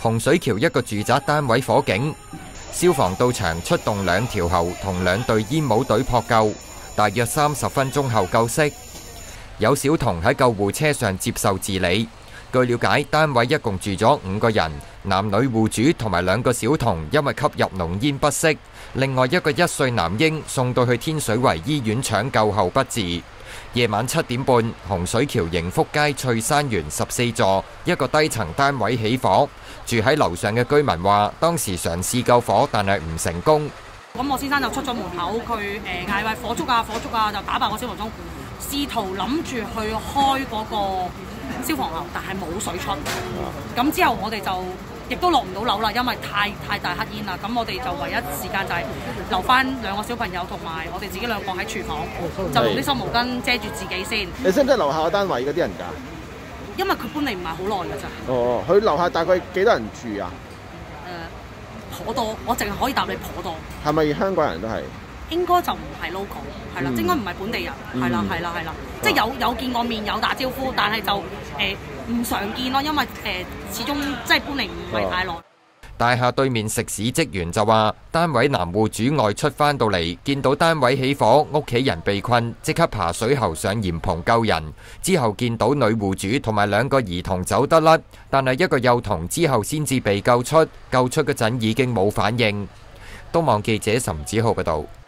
洪水橋一個住宅單位火警，消防到場出動2條喉同2隊煙霧隊撲救，大約30分鐘後救熄。有小童喺救護車上接受治理。據了解，單位一共住咗5個人，男女戶主同埋2個小童因為吸入濃煙不適，另外一個1歲男嬰送到去天水圍醫院搶救後不治。夜晚7點半，洪水橋盈福街翠山園14座一個低層單位起火，住喺樓上嘅居民話，當時嘗試救火，但係唔成功。 咁我先生就出咗門口，佢嗌喂火燭啊火燭啊，就打爆個消防鐘，試圖諗住去開嗰個消防喉，但係冇水出。咁之後我哋就亦都落唔到樓啦，因為太大黑煙啦。咁我哋就唯一時間就係留翻2個小朋友同埋我哋自己2個喺廚房，就用啲濕毛巾遮住自己先。 你識唔識樓下個單位嗰啲人㗎？ 因為佢搬嚟唔係好耐㗎咋。 哦，佢樓下大概幾多人住啊？ 頗多，我淨係可以答你頗多。 係咪香港人都係？應該就唔係 local， 係啦，應該唔係本地人，係啦，即係有見過面有打招呼，但係就唔常見咯，因為始終即係搬嚟唔係太耐。 大廈對面食肆職員就話，單位男戶主外出返到嚟，見到單位起火，屋企人被困，即刻爬水喉上簷篷救人。之後見到女戶主同埋2個兒童走得甩，但係一個幼童之後先至被救出。救出嗰陣已經冇反應。東網記者岑子浩報道。